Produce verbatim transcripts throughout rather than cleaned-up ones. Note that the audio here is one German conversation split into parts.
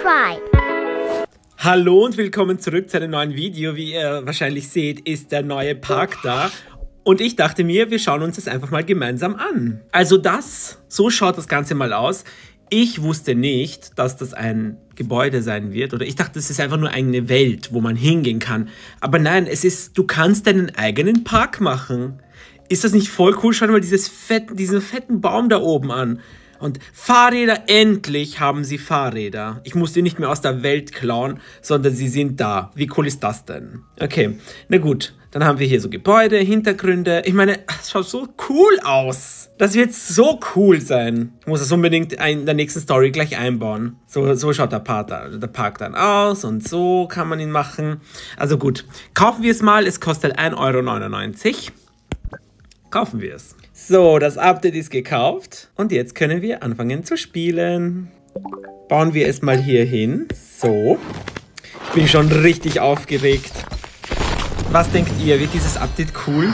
subscribe. Hallo und willkommen zurück zu einem neuen Video. Wie ihr wahrscheinlich seht, ist der neue Park da. Und ich dachte mir, wir schauen uns das einfach mal gemeinsam an. Also das, so schaut das Ganze mal aus. Ich wusste nicht, dass das ein Gebäude sein wird. Oder ich dachte, das ist einfach nur eine Welt, wo man hingehen kann. Aber nein, es ist, du kannst deinen eigenen Park machen. Ist das nicht voll cool? Schau dir mal dieses fetten, diesen fetten Baum da oben an. Und Fahrräder, endlich haben sie Fahrräder. Ich muss die nicht mehr aus der Welt klauen, sondern sie sind da. Wie cool ist das denn? Okay, na gut. Dann haben wir hier so Gebäude, Hintergründe. Ich meine, es schaut so cool aus. Das wird so cool sein. Ich muss das unbedingt in der nächsten Story gleich einbauen. So, so schaut der Park, da, der Park dann aus und so kann man ihn machen. Also gut, kaufen wir es mal. Es kostet ein Euro neunundneunzig. Kaufen wir es. So, das Update ist gekauft und jetzt können wir anfangen zu spielen. Bauen wir es mal hier hin. So. Ich bin schon richtig aufgeregt. Was denkt ihr? Wird dieses Update cool?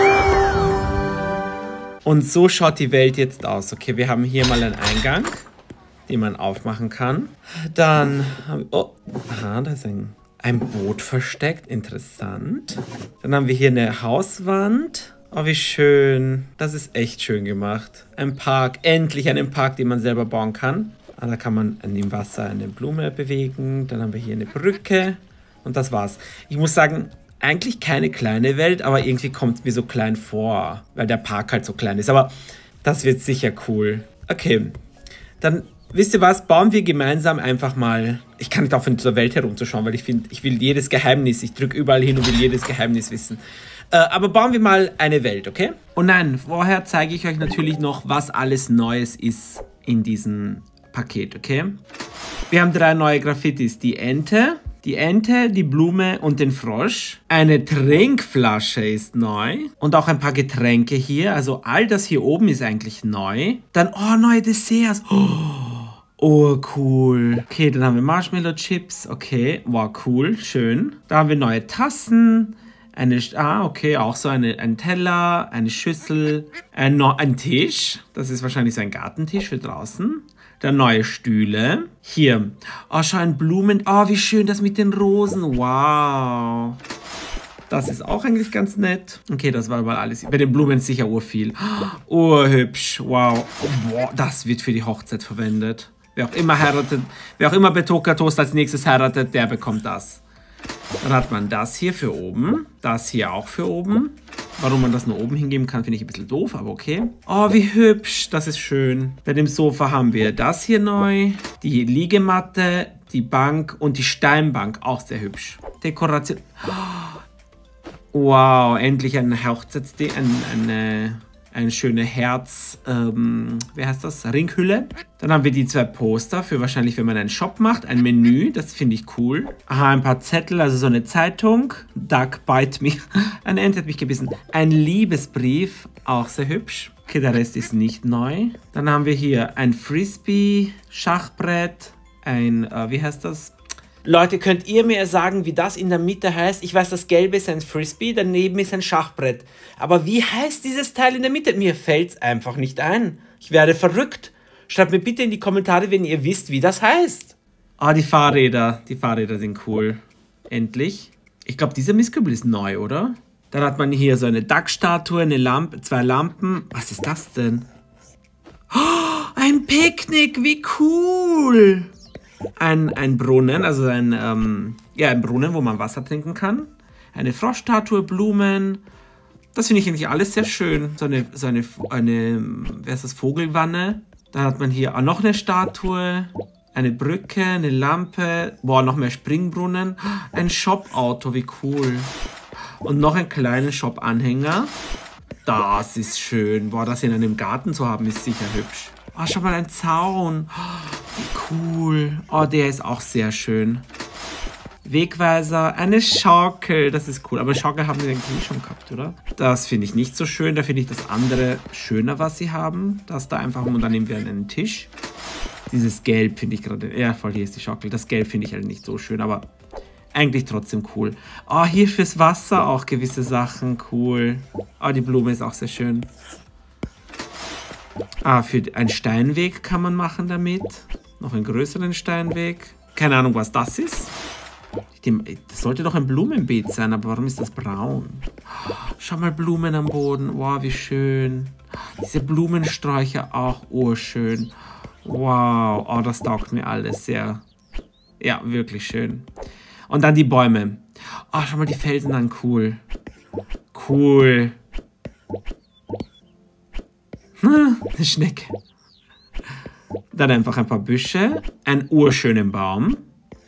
Und so schaut die Welt jetzt aus. Okay, wir haben hier mal einen Eingang, den man aufmachen kann. Dann haben wir... Oh, aha, da ist ein, ein Boot versteckt. Interessant. Dann haben wir hier eine Hauswand. Oh, wie schön. Das ist echt schön gemacht. Ein Park. Endlich einen Park, den man selber bauen kann. Ah, da kann man im Wasser eine Blume bewegen. Dann haben wir hier eine Brücke. Und das war's. Ich muss sagen, eigentlich keine kleine Welt, aber irgendwie kommt es mir so klein vor. Weil der Park halt so klein ist. Aber das wird sicher cool. Okay. Dann, wisst ihr was? Bauen wir gemeinsam einfach mal... Ich kann nicht aufhören, zur Welt herumzuschauen, weil ich finde, ich will jedes Geheimnis. Ich drücke überall hin und will jedes Geheimnis wissen. Äh, aber bauen wir mal eine Welt, okay? Und nein, vorher zeige ich euch natürlich noch, was alles Neues ist in diesem Paket, okay? Wir haben drei neue Graffitis. Die Ente, die Ente, die Blume und den Frosch. Eine Trinkflasche ist neu. Und auch ein paar Getränke hier. Also all das hier oben ist eigentlich neu. Dann, oh, neue Desserts. Oh. Oh, cool. Okay, dann haben wir Marshmallow-Chips. Okay, wow, cool, schön. Da haben wir neue Tassen. Eine, ah, okay, auch so eine, ein Teller, eine Schüssel, ein, ein Tisch. Das ist wahrscheinlich so ein Gartentisch für draußen. Dann neue Stühle. Hier, oh, schau, ein Blumen. Oh, wie schön das mit den Rosen. Wow. Das ist auch eigentlich ganz nett. Okay, das war mal alles. Bei den Blumen sicher urviel. Urhübsch. Wow. Oh, boah, das wird für die Hochzeit verwendet. Wer auch immer heiratet, wer auch immer Betoka Toast als nächstes heiratet, der bekommt das. Dann hat man das hier für oben, das hier auch für oben. Warum man das nur oben hingeben kann, finde ich ein bisschen doof, aber okay. Oh, wie hübsch, das ist schön. Bei dem Sofa haben wir das hier neu, die Liegematte, die Bank und die Steinbank, auch sehr hübsch. Dekoration. Wow, endlich ein Hochzeitsding, ein, eine... Eine schöne Herz, ähm, wie heißt das? Ringhülle. Dann haben wir die zwei Poster für wahrscheinlich, wenn man einen Shop macht. Ein Menü, das finde ich cool. Aha, ein paar Zettel, also so eine Zeitung. Duck bite me. Eine Ente hat mich gebissen. Ein Liebesbrief, auch sehr hübsch. Okay, der Rest ist nicht neu. Dann haben wir hier ein Frisbee, Schachbrett, ein, äh, wie heißt das? Leute, könnt ihr mir sagen, wie das in der Mitte heißt? Ich weiß, das Gelbe ist ein Frisbee, daneben ist ein Schachbrett. Aber wie heißt dieses Teil in der Mitte? Mir fällt es einfach nicht ein. Ich werde verrückt. Schreibt mir bitte in die Kommentare, wenn ihr wisst, wie das heißt. Ah, die Fahrräder. Die Fahrräder sind cool. Endlich. Ich glaube, dieser Mistkübel ist neu, oder? Dann hat man hier so eine Duck-Statue, eine Lampe, zwei Lampen. Was ist das denn? Oh, ein Picknick, wie cool! Ein, ein Brunnen, also ein, ähm, ja, ein Brunnen, wo man Wasser trinken kann. Eine Froschstatue, Blumen. Das finde ich eigentlich alles sehr schön. So eine, so eine, eine, wer ist das, Vogelwanne. Dann hat man hier auch noch eine Statue, eine Brücke, eine Lampe. Boah, noch mehr Springbrunnen. Ein Shop-Auto, wie cool. Und noch einen kleinen Shop-Anhänger. Das ist schön. Boah, das in einem Garten zu haben, ist sicher hübsch. Oh, schau mal, ein Zaun. Oh, wie cool. Oh, der ist auch sehr schön. Wegweiser, eine Schaukel. Das ist cool. Aber Schaukel haben wir eigentlich schon gehabt, oder? Das finde ich nicht so schön. Da finde ich das andere schöner, was sie haben. Das da einfach. Und dann nehmen wir einen Tisch. Dieses Gelb finde ich gerade... Ja, voll, hier ist die Schaukel. Das Gelb finde ich halt nicht so schön, aber eigentlich trotzdem cool. Oh, hier fürs Wasser auch gewisse Sachen. Cool. Oh, die Blume ist auch sehr schön. Ah, für einen Steinweg kann man machen damit. Noch einen größeren Steinweg. Keine Ahnung, was das ist. Das sollte doch ein Blumenbeet sein, aber warum ist das braun? Schau mal, Blumen am Boden. Wow, wie schön. Diese Blumensträucher auch urschön. Wow, oh, das taugt mir alles sehr. Ja, wirklich schön. Und dann die Bäume. Oh, schau mal, die Felsen an, cool. Cool. Hm, eine Schnecke. Dann einfach ein paar Büsche. Einen urschönen Baum.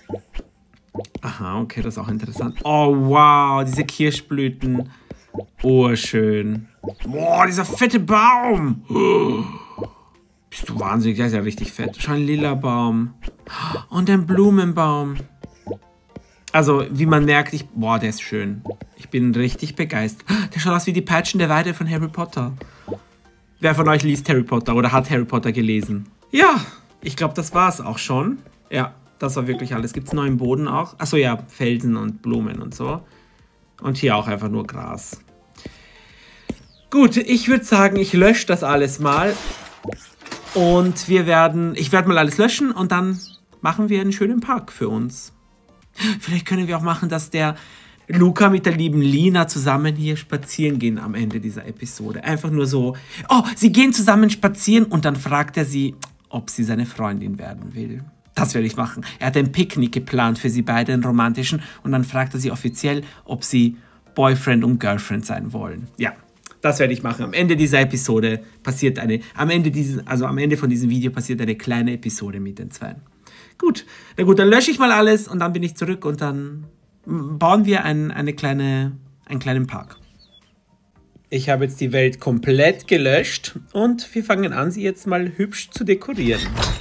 Aha, okay, das ist auch interessant. Oh, wow, diese Kirschblüten. Urschön. Boah, dieser fette Baum. Oh, bist du wahnsinnig? Der ist ja richtig fett. Schau, ein lila Baum. Und ein Blumenbaum. Also, wie man merkt, ich, boah, der ist schön. Ich bin richtig begeistert. Der schaut aus wie die Peitschen der Weide von Harry Potter. Wer von euch liest Harry Potter oder hat Harry Potter gelesen? Ja, ich glaube, das war es auch schon. Ja, das war wirklich alles. Gibt es neuen Boden auch? Achso, ja, Felsen und Blumen und so. Und hier auch einfach nur Gras. Gut, ich würde sagen, ich lösche das alles mal. Und wir werden, ich werde mal alles löschen und dann machen wir einen schönen Park für uns. Vielleicht können wir auch machen, dass der Luca mit der lieben Lina zusammen hier spazieren gehen am Ende dieser Episode. Einfach nur so, oh, sie gehen zusammen spazieren und dann fragt er sie, ob sie seine Freundin werden will. Das werde ich machen. Er hat ein Picknick geplant für sie beide, einen romantischen, und dann fragt er sie offiziell, ob sie Boyfriend und Girlfriend sein wollen. Ja, das werde ich machen. Am Ende dieser Episode passiert eine, am Ende dieses, also am Ende von diesem Video passiert eine kleine Episode mit den zwei. Gut, na gut, dann lösche ich mal alles und dann bin ich zurück und dann bauen wir ein, eine kleine, einen kleinen Park. Ich habe jetzt die Welt komplett gelöscht und wir fangen an, sie jetzt mal hübsch zu dekorieren.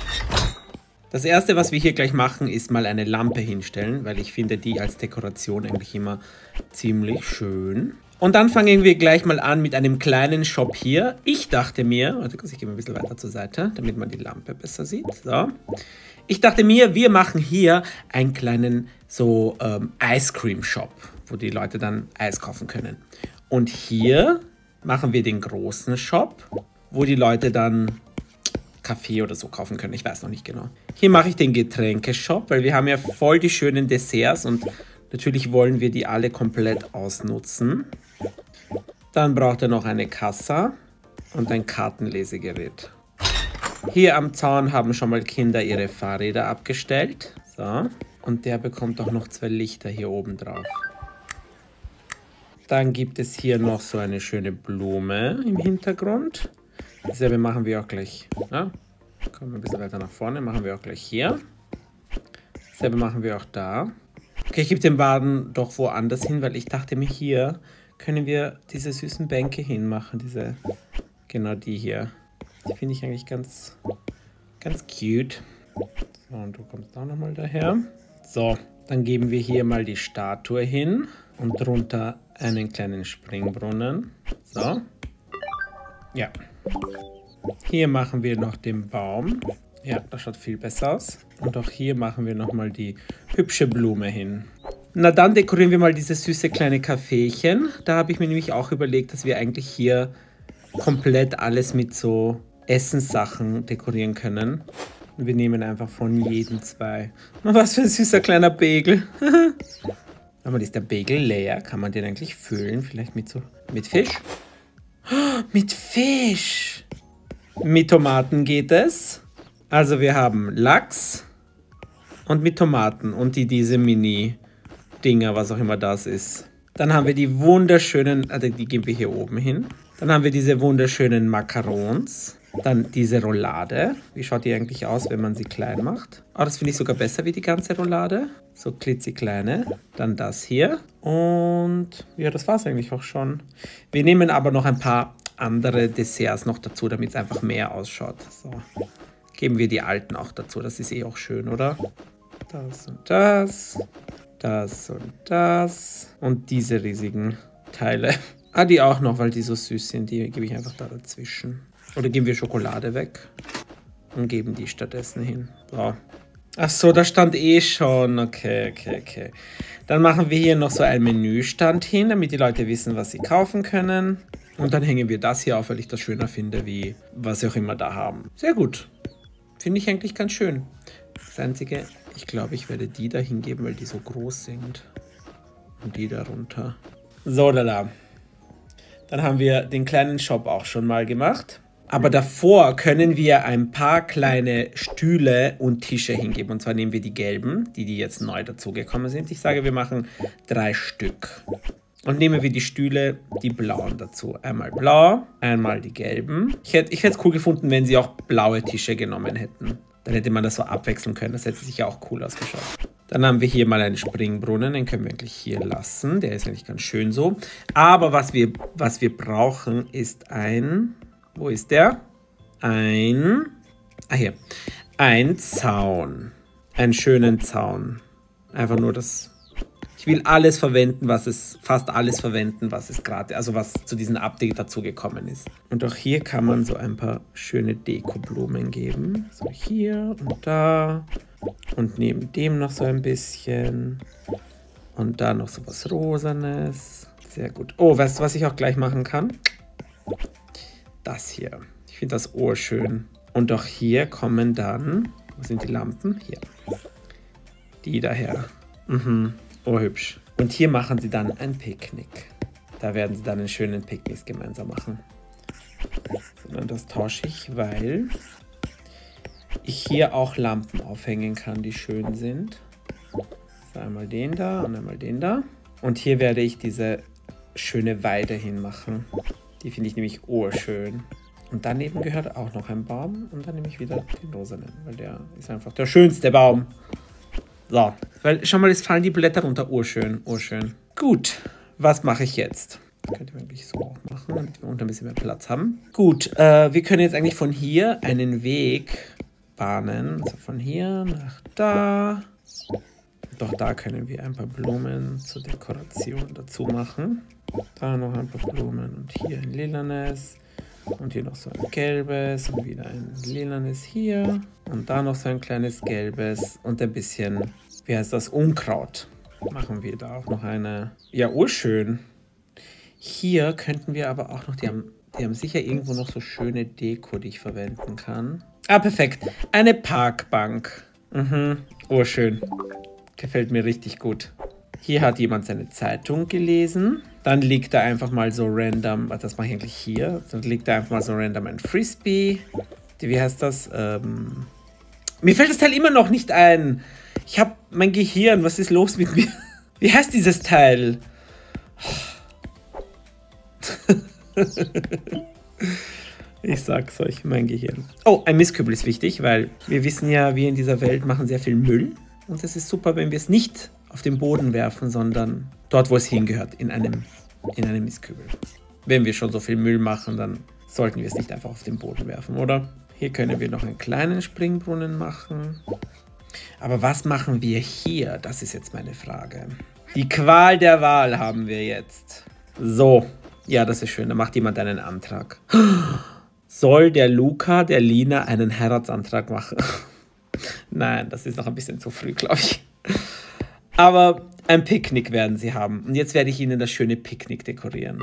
Das erste, was wir hier gleich machen, ist mal eine Lampe hinstellen, weil ich finde die als Dekoration eigentlich immer ziemlich schön. Und dann fangen wir gleich mal an mit einem kleinen Shop hier. Ich dachte mir, warte, ich gehe mal ein bisschen weiter zur Seite, damit man die Lampe besser sieht. So. Ich dachte mir, wir machen hier einen kleinen so ähm, Ice Cream Shop, wo die Leute dann Eis kaufen können. Und hier machen wir den großen Shop, wo die Leute dann Kaffee oder so kaufen können. Ich weiß noch nicht genau. Hier mache ich den Getränkeshop, weil wir haben ja voll die schönen Desserts und natürlich wollen wir die alle komplett ausnutzen. Dann braucht er noch eine Kassa und ein Kartenlesegerät. Hier am Zaun haben schon mal Kinder ihre Fahrräder abgestellt. So. Und der bekommt auch noch zwei Lichter hier oben drauf. Dann gibt es hier noch so eine schöne Blume im Hintergrund. Dasselbe machen wir auch gleich. Ja? Kommen wir ein bisschen weiter nach vorne. Machen wir auch gleich hier. Dasselbe machen wir auch da. Okay, ich gebe den Wagen doch woanders hin, weil ich dachte mir, hier können wir diese süßen Bänke hinmachen. Diese, genau die hier. Die finde ich eigentlich ganz, ganz cute. So, und du kommst auch nochmal daher. So, dann geben wir hier mal die Statue hin und drunter einen kleinen Springbrunnen. So. Ja. Hier machen wir noch den Baum. Ja, das schaut viel besser aus. Und auch hier machen wir nochmal die hübsche Blume hin. Na dann dekorieren wir mal dieses süße kleine Caféchen. Da habe ich mir nämlich auch überlegt, dass wir eigentlich hier komplett alles mit so Essenssachen dekorieren können. Und wir nehmen einfach von jedem zwei. Was für ein süßer kleiner Bagel. Aber ist der Bagel leer? Kann man den eigentlich füllen? Vielleicht mit so mit Fisch? Oh, mit Fisch! Mit Tomaten geht es. Also wir haben Lachs und mit Tomaten und die diese Mini-Dinger, was auch immer das ist. Dann haben wir die wunderschönen, also die geben wir hier oben hin. Dann haben wir diese wunderschönen Macarons. Dann diese Roulade. Wie schaut die eigentlich aus, wenn man sie klein macht? Oh, das finde ich sogar besser wie die ganze Roulade. So klitzekleine. Dann das hier. Und ja, das war es eigentlich auch schon. Wir nehmen aber noch ein paar andere Desserts noch dazu, damit es einfach mehr ausschaut. So. Geben wir die alten auch dazu. Das ist eh auch schön, oder? Das und das. Das und das. Und diese riesigen Teile. Ah, die auch noch, weil die so süß sind. Die gebe ich einfach da dazwischen. Oder geben wir Schokolade weg und geben die stattdessen hin. So. Ach so, da stand eh schon. Okay, okay, okay. Dann machen wir hier noch so einen Menüstand hin, damit die Leute wissen, was sie kaufen können. Und dann hängen wir das hier auf, weil ich das schöner finde, wie was sie auch immer da haben. Sehr gut. Finde ich eigentlich ganz schön. Das Einzige, ich glaube, ich werde die da hingeben, weil die so groß sind. Und die darunter. So, da, da. Dann haben wir den kleinen Shop auch schon mal gemacht. Aber davor können wir ein paar kleine Stühle und Tische hingeben. Und zwar nehmen wir die gelben, die, die jetzt neu dazugekommen sind. Ich sage, wir machen drei Stück. Und nehmen wir die Stühle, die blauen dazu. Einmal blau, einmal die gelben. Ich hätte ich hätte es cool gefunden, wenn sie auch blaue Tische genommen hätten. Dann hätte man das so abwechseln können. Das hätte sich ja auch cool ausgeschaut. Dann haben wir hier mal einen Springbrunnen. Den können wir eigentlich hier lassen. Der ist eigentlich ganz schön so. Aber was wir, was wir brauchen, ist ein... Wo ist der? Ein... Ah, hier. Ein Zaun. Einen schönen Zaun. Einfach nur das... Ich will alles verwenden, was es... Fast alles verwenden, was es gerade... Also was zu diesem Update dazugekommen ist. Und auch hier kann man so ein paar schöne Dekoblumen geben. So hier und da. Und neben dem noch so ein bisschen. Und da noch so was Rosanes. Sehr gut. Oh, weißt du, was ich auch gleich machen kann? Das hier. Ich finde das urschön. Und auch hier kommen dann... Wo sind die Lampen? Hier. Die daher. Mhm. Urhübsch. Und hier machen sie dann ein Picknick. Da werden sie dann einen schönen Picknick gemeinsam machen. Und das tausche ich, weil... ich hier auch Lampen aufhängen kann, die schön sind. So, einmal den da und einmal den da. Und hier werde ich diese schöne Weide hinmachen. Die finde ich nämlich urschön. Und daneben gehört auch noch ein Baum. Und dann nehme ich wieder den rosanen, weil der ist einfach der schönste Baum. So, weil schau mal, es fallen die Blätter runter. Urschön, urschön. Gut, was mache ich jetzt? Das könnte man eigentlich so auch machen, damit wir unter ein bisschen mehr Platz haben. Gut, äh, wir können jetzt eigentlich von hier einen Weg... bahnen, also von hier nach da. Doch da können wir ein paar Blumen zur Dekoration dazu machen. Da noch ein paar Blumen und hier ein lilanes und hier noch so ein gelbes und wieder ein lilanes hier und da noch so ein kleines gelbes und ein bisschen, wie heißt das, Unkraut. Machen wir da auch noch eine, ja, urschön. Hier könnten wir aber auch noch, die haben, die haben sicher irgendwo noch so schöne Deko, die ich verwenden kann. Ah, perfekt. Eine Parkbank. Mhm. Oh, schön. Gefällt mir richtig gut. Hier hat jemand seine Zeitung gelesen. Dann liegt da einfach mal so random, das mache ich eigentlich hier. Dann liegt da einfach mal so random ein Frisbee. Wie heißt das? Ähm, mir fällt das Teil immer noch nicht ein. Ich habe mein Gehirn. Was ist los mit mir? Wie heißt dieses Teil? Ich sag's euch, mein Gehirn. Oh, ein Mistkübel ist wichtig, weil wir wissen ja, wir in dieser Welt machen sehr viel Müll. Und es ist super, wenn wir es nicht auf den Boden werfen, sondern dort, wo es hingehört, in einem, in einem Mistkübel. Wenn wir schon so viel Müll machen, dann sollten wir es nicht einfach auf den Boden werfen, oder? Hier können wir noch einen kleinen Springbrunnen machen. Aber was machen wir hier? Das ist jetzt meine Frage. Die Qual der Wahl haben wir jetzt. So, ja, das ist schön. Da macht jemand einen Antrag. Soll der Luca der Lina einen Heiratsantrag machen? Nein, das ist noch ein bisschen zu früh, glaube ich. Aber ein Picknick werden sie haben. Und jetzt werde ich ihnen das schöne Picknick dekorieren.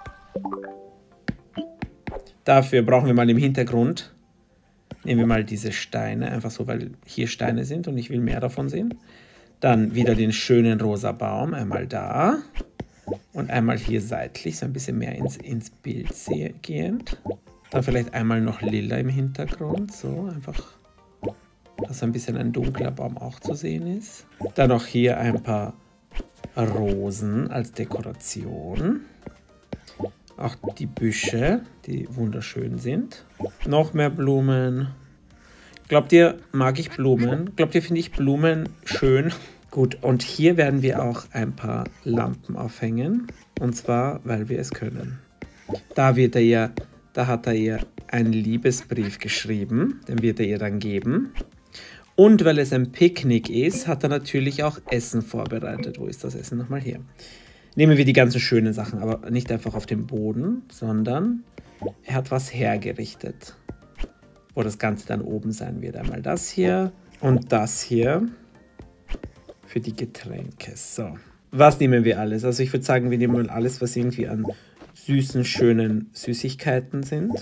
Dafür brauchen wir mal im Hintergrund, nehmen wir mal diese Steine, einfach so, weil hier Steine sind und ich will mehr davon sehen. Dann wieder den schönen rosa Baum, einmal da und einmal hier seitlich, so ein bisschen mehr ins, ins Bild gehend. Dann vielleicht einmal noch lila im Hintergrund, so einfach, dass ein bisschen ein dunkler Baum auch zu sehen ist. Dann noch hier ein paar Rosen als Dekoration. Auch die Büsche, die wunderschön sind. Noch mehr Blumen. Glaubt ihr, mag ich Blumen? Glaubt ihr, finde ich Blumen schön? Gut, und hier werden wir auch ein paar Lampen aufhängen. Und zwar, weil wir es können. Da wird er ihr, da hat er ihr einen Liebesbrief geschrieben. Den wird er ihr dann geben. Und weil es ein Picknick ist, hat er natürlich auch Essen vorbereitet. Wo ist das Essen nochmal her? Nehmen wir die ganzen schönen Sachen, aber nicht einfach auf dem Boden, sondern er hat was hergerichtet, wo das Ganze dann oben sein wird. Einmal das hier und das hier für die Getränke. So, was nehmen wir alles? Also ich würde sagen, wir nehmen mal alles, was irgendwie an süßen, schönen Süßigkeiten sind.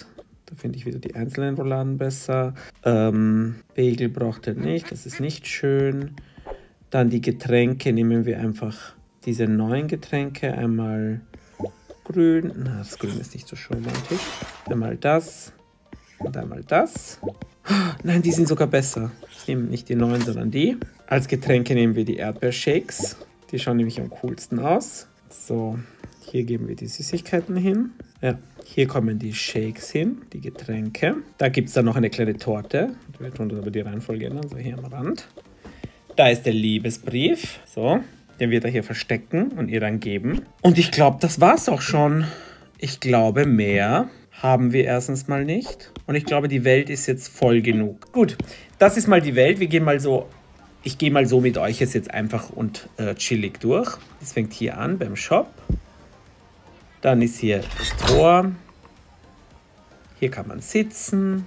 Da finde ich wieder die einzelnen Rouladen besser. Ähm, Bagel braucht er nicht, das ist nicht schön. Dann die Getränke, nehmen wir einfach diese neuen Getränke. Einmal grün, na, das Grün ist nicht so schön am Tisch. Einmal das und einmal das. Oh, nein, die sind sogar besser. Ich nehme nicht die neuen, sondern die. Als Getränke nehmen wir die Erdbeershakes. Die schauen nämlich am coolsten aus. So, hier geben wir die Süßigkeiten hin. Ja, hier kommen die Shakes hin, die Getränke. Da gibt es dann noch eine kleine Torte. Wir tun das aber die Reihenfolge ändern, so hier am Rand. Da ist der Liebesbrief. So, den wird er hier verstecken und ihr dann geben. Und ich glaube, das war's auch schon. Ich glaube, mehr haben wir erstens mal nicht. Und ich glaube, die Welt ist jetzt voll genug. Gut, das ist mal die Welt. Wir gehen mal so, ich gehe mal so mit euch jetzt einfach und äh, chillig durch. Das fängt hier an beim Shop. Dann ist hier das Tor. Hier kann man sitzen.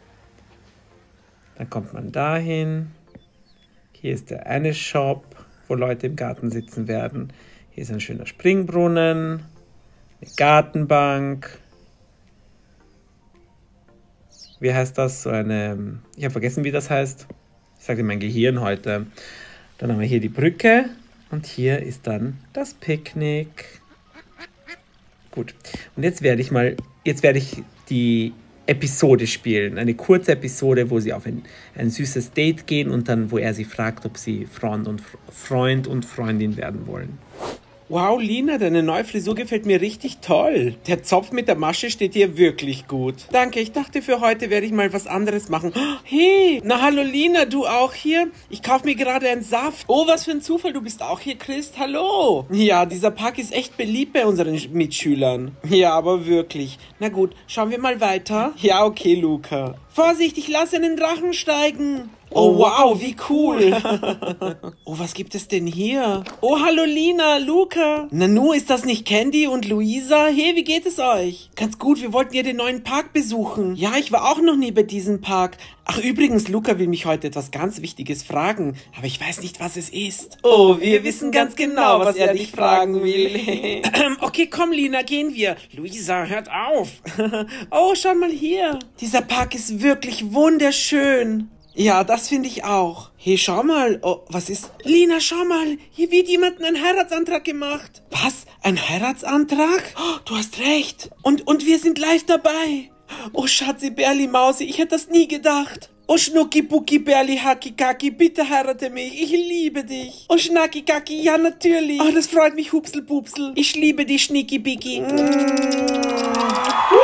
Dann kommt man dahin. Hier ist der eine Shop, wo Leute im Garten sitzen werden. Hier ist ein schöner Springbrunnen. Eine Gartenbank. Wie heißt das? So eine... Ich habe vergessen, wie das heißt. Ich sage mein Gehirn heute. Dann haben wir hier die Brücke. Und hier ist dann das Picknick. Gut. Und jetzt werde ich mal... Jetzt werde ich die Episode spielen. Eine kurze Episode, wo sie auf ein, ein süßes Date gehen und dann, wo er sie fragt, ob sie Freund und, Freund und Freundin werden wollen. Wow, Lina, deine neue Frisur gefällt mir richtig toll. Der Zopf mit der Masche steht dir wirklich gut. Danke, ich dachte, für heute werde ich mal was anderes machen. Hey, na hallo Lina, du auch hier? Ich kaufe mir gerade einen Saft. Oh, was für ein Zufall, du bist auch hier, Christ. Hallo. Ja, dieser Park ist echt beliebt bei unseren Mitschülern. Ja, aber wirklich. Na gut, schauen wir mal weiter. Ja, okay, Luca. Vorsicht, ich lasse einen Drachen steigen. Oh, wow, wie cool. Oh, was gibt es denn hier? Oh, hallo Lina, Luca. Nanu, ist das nicht Candy und Luisa? Hey, wie geht es euch? Ganz gut, wir wollten ja den neuen Park besuchen. Ja, ich war auch noch nie bei diesem Park. Ach, übrigens, Luca will mich heute etwas ganz Wichtiges fragen, aber ich weiß nicht, was es ist. Oh, wir wissen ganz genau, was er dich fragen will. Okay, komm, Lina, gehen wir. Luisa, hört auf. Oh, schau mal hier. Dieser Park ist wirklich wunderschön. Ja, das finde ich auch. Hey, schau mal. Oh, was ist? Lina, schau mal. Hier wird jemand einen Heiratsantrag gemacht. Was? Ein Heiratsantrag? Oh, du hast recht. Und, und wir sind live dabei. Oh, Schatzi, Berli, Mausi, ich hätte das nie gedacht. Oh, Schnucki, Bucki, Berli, Haki, Kaki, bitte heirate mich. Ich liebe dich. Oh, Schnacki, Kaki, ja, natürlich. Oh, das freut mich, Hupsel, Pupsel. Ich liebe dich, Schnicki, Bicki. Mm. Uh,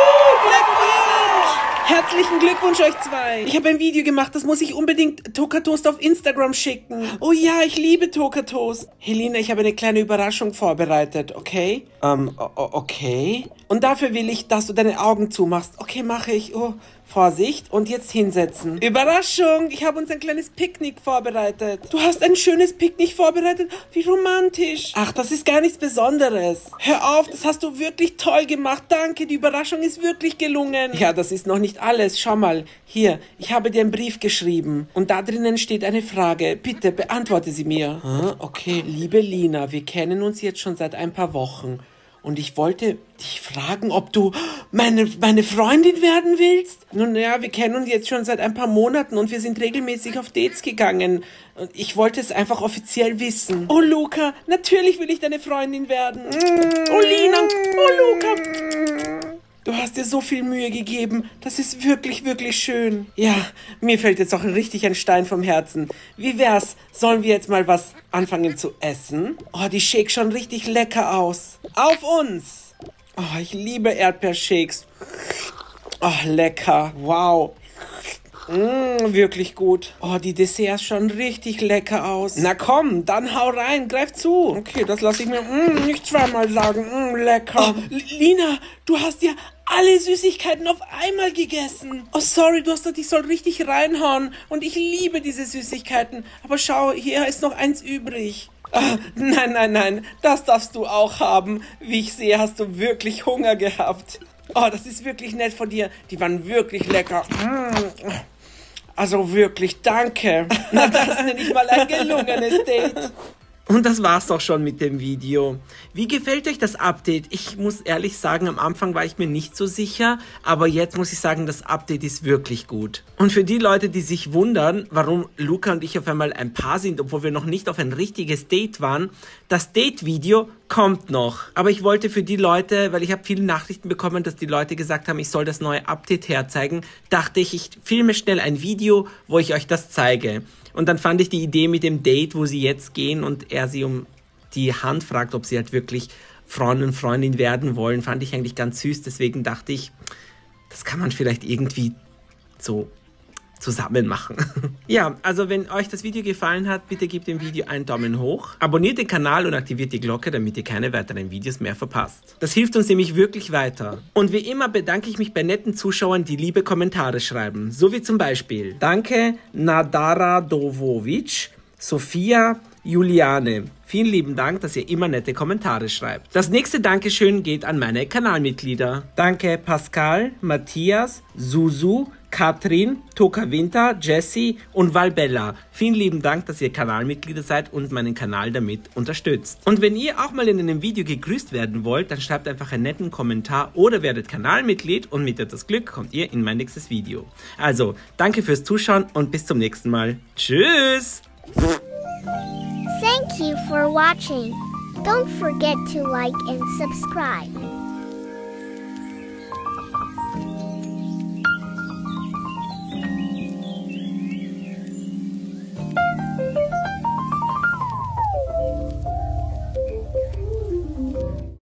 Herzlichen Glückwunsch euch zwei. Ich habe ein Video gemacht, das muss ich unbedingt Tokatoast auf Instagram schicken. Oh ja, ich liebe Tokatoast. Helena, ich habe eine kleine Überraschung vorbereitet, okay? Ähm, okay. Und dafür will ich, dass du deine Augen zumachst. Okay, mache ich. Oh, Vorsicht. Und jetzt hinsetzen. Überraschung, ich habe uns ein kleines Picknick vorbereitet. Du hast ein schönes Picknick vorbereitet? Wie romantisch. Ach, das ist gar nichts Besonderes. Hör auf, das hast du wirklich toll gemacht. Danke, die Überraschung ist wirklich gelungen. Ja, das ist noch nicht alles. Schau mal, hier, ich habe dir einen Brief geschrieben. Und da drinnen steht eine Frage. Bitte, beantworte sie mir. Ah, okay, liebe Lina, wir kennen uns jetzt schon seit ein paar Wochen. Und ich wollte dich fragen, ob du meine, meine Freundin werden willst? Nun ja, wir kennen uns jetzt schon seit ein paar Monaten und wir sind regelmäßig auf Dates gegangen. Und ich wollte es einfach offiziell wissen. Oh, Luca, natürlich will ich deine Freundin werden. Oh, Lina, oh, Luca. Du hast dir so viel Mühe gegeben. Das ist wirklich, wirklich schön. Ja, mir fällt jetzt auch richtig ein Stein vom Herzen. Wie wär's? Sollen wir jetzt mal was anfangen zu essen? Oh, die Shakes schauen richtig lecker aus. Auf uns! Oh, ich liebe Erdbeershakes. Oh, lecker. Wow. Mmh, wirklich gut. Oh, die Desserts schauen richtig lecker aus. Na komm, dann hau rein, greif zu. Okay, das lasse ich mir mm, nicht zweimal sagen. Mm, lecker. Oh, Lina, du hast ja alle Süßigkeiten auf einmal gegessen. Oh, sorry, du hast gesagt, ich soll richtig reinhauen. Und ich liebe diese Süßigkeiten. Aber schau, hier ist noch eins übrig. Ah, nein, nein, nein, das darfst du auch haben. Wie ich sehe, hast du wirklich Hunger gehabt. Oh, das ist wirklich nett von dir. Die waren wirklich lecker. Mm. Also wirklich, danke. Na, das nenne ich mal ein gelungenes Date. Und das war's auch schon mit dem Video. Wie gefällt euch das Update? Ich muss ehrlich sagen, am Anfang war ich mir nicht so sicher, aber jetzt muss ich sagen, das Update ist wirklich gut. Und für die Leute, die sich wundern, warum Luca und ich auf einmal ein Paar sind, obwohl wir noch nicht auf ein richtiges Date waren, das Date-Video kommt noch. Aber ich wollte für die Leute, weil ich habe viele Nachrichten bekommen, dass die Leute gesagt haben, ich soll das neue Update herzeigen, dachte ich, ich filme schnell ein Video, wo ich euch das zeige. Und dann fand ich die Idee mit dem Date, wo sie jetzt gehen und er sie um die Hand fragt, ob sie halt wirklich Freund und Freundin werden wollen, fand ich eigentlich ganz süß. Deswegen dachte ich, das kann man vielleicht irgendwie so zusammen machen. Ja, also wenn euch das Video gefallen hat, bitte gebt dem Video einen Daumen hoch, abonniert den Kanal und aktiviert die Glocke, damit ihr keine weiteren Videos mehr verpasst. Das hilft uns nämlich wirklich weiter. Und wie immer bedanke ich mich bei netten Zuschauern, die liebe Kommentare schreiben, so wie zum Beispiel Danke Nadara Dovovic, Sophia, Juliane. Vielen lieben Dank, dass ihr immer nette Kommentare schreibt. Das nächste Dankeschön geht an meine Kanalmitglieder. Danke Pascal, Matthias, Susu, Katrin, Toka Winter, Jessie und Valbella. Vielen lieben Dank, dass ihr Kanalmitglieder seid und meinen Kanal damit unterstützt. Und wenn ihr auch mal in einem Video gegrüßt werden wollt, dann schreibt einfach einen netten Kommentar oder werdet Kanalmitglied und mit etwas Glück kommt ihr in mein nächstes Video. Also, danke fürs Zuschauen und bis zum nächsten Mal. Tschüss! Thank you for watching. Don't forget to like and subscribe.